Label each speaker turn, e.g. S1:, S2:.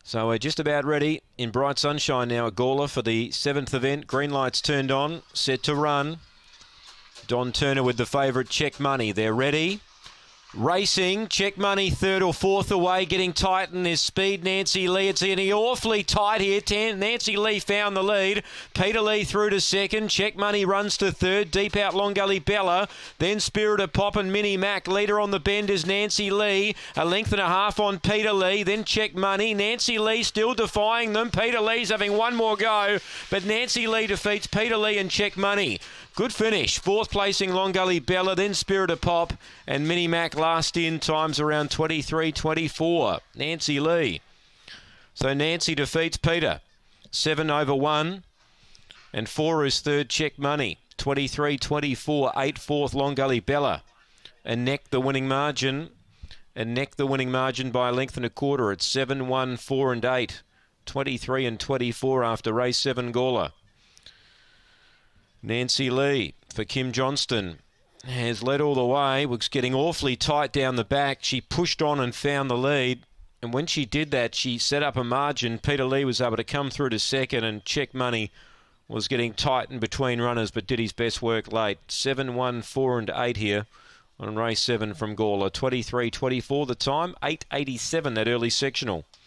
S1: So we're just about ready in bright sunshine now at Gawler for the 7th event. Green lights turned on, set to run. Don Turner with the favourite Check Money. They're ready. Racing, Check Money third or fourth away, getting tight in his speed. Nancy Lee, it's getting awfully tight here. Nancy Lee found the lead. Peter Lee through to second. Check Money runs to third. Deep out Long Gully Bella. Then Spirit of Pop and Minnie Mac. Leader on the bend is Nancy Lee. A length and a half on Peter Lee. Then Check Money. Nancy Lee still defying them. Peter Lee's having one more go, but Nancy Lee defeats Peter Lee and Check Money. Good finish. Fourth placing Long Gully Bella, then Spirit of Pop and Minnie Mac last in, times around 23.24. Nancy Lee. So Nancy defeats Peter. 7 over 1 and 4 is third Check Money. 23.24. 8 fourth Long Gully Bella. And neck the winning margin. By a length and a quarter at 7, 1, 4 and 8. 23 and 24 after race 7 Gawler. Nancy Lee for Kim Johnston has led all the way. Was getting awfully tight down the back. She pushed on and found the lead. And when she did that, she set up a margin. Peter Lee was able to come through to second, and Check Money was getting tight in between runners, but did his best work late. 7, 1, 4 and 8 here on race 7 from Gawler. 23.24 the time. 8.87 that early sectional.